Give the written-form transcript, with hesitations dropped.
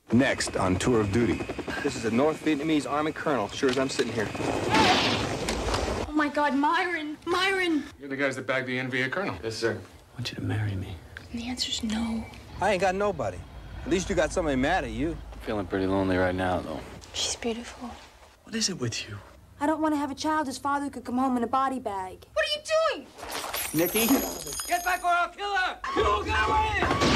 Next on Tour of Duty. This is a North Vietnamese Army Colonel, sure as I'm sitting here. Oh my God, Myron! Myron! You're the guys that bagged the NVA Colonel. Yes, sir. I want you to marry me. And the answer's no. I ain't got nobody. At least you got somebody mad at you. I'm feeling pretty lonely right now, though. She's beautiful. What is it with you? I don't want to have a child whose father could come home in a body bag. What are you doing? Nikki? Get back or I'll kill her! You got away!